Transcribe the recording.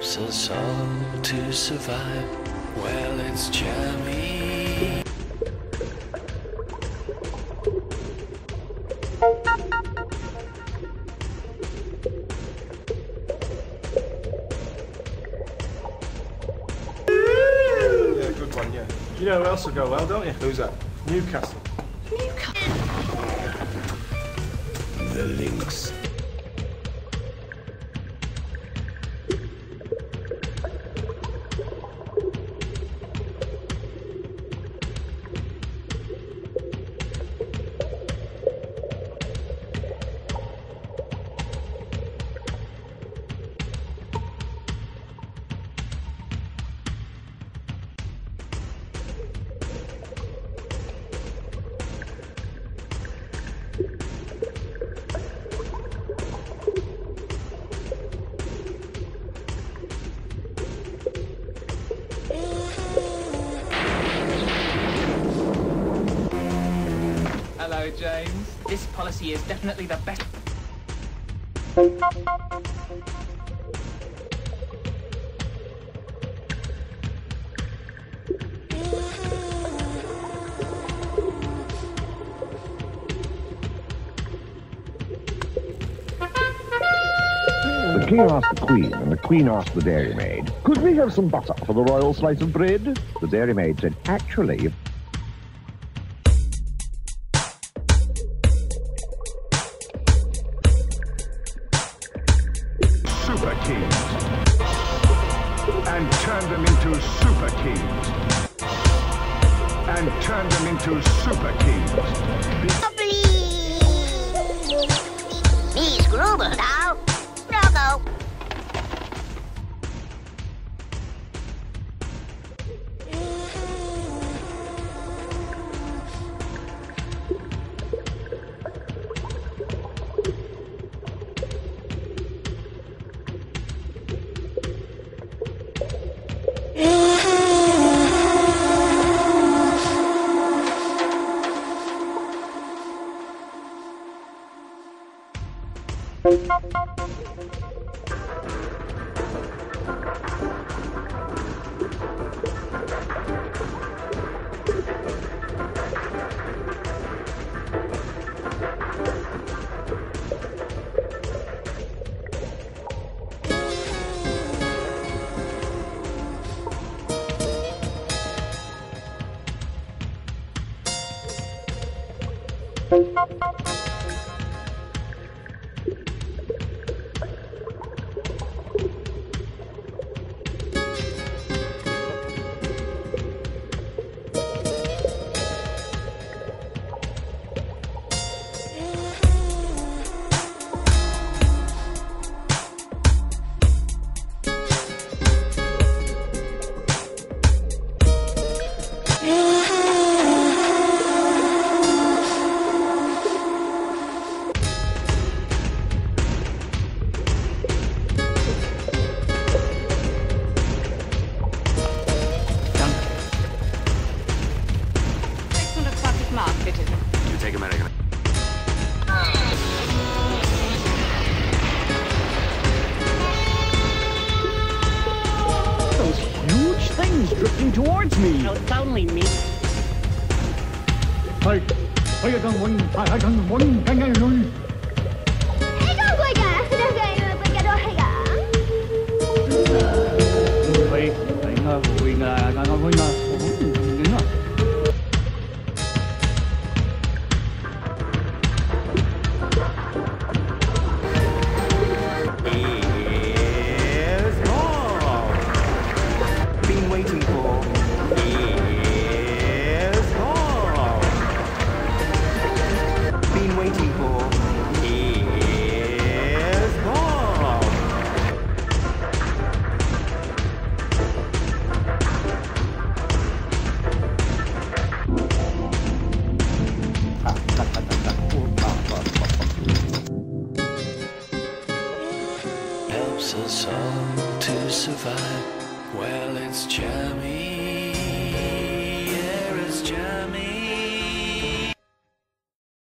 helps us all to survive. Well, it's jammy. Yeah, good one, yeah. You know who else will go well, don't you? Who's that? Newcastle. The Lynx. Hello, James. This policy is definitely the best. The king asked the queen, and the queen asked the dairymaid, "Could we have some butter for the royal slice of bread?" The dairymaid said, "Actually..." Super kings. And turned them into super kings. And turned them into super kings. Me Scrooble now. No go. You take American. Those huge things drifting towards me. Oh, it's only me. Been waiting for is home. Been waiting for is home. Helps us all to survive. Well, it's jammy.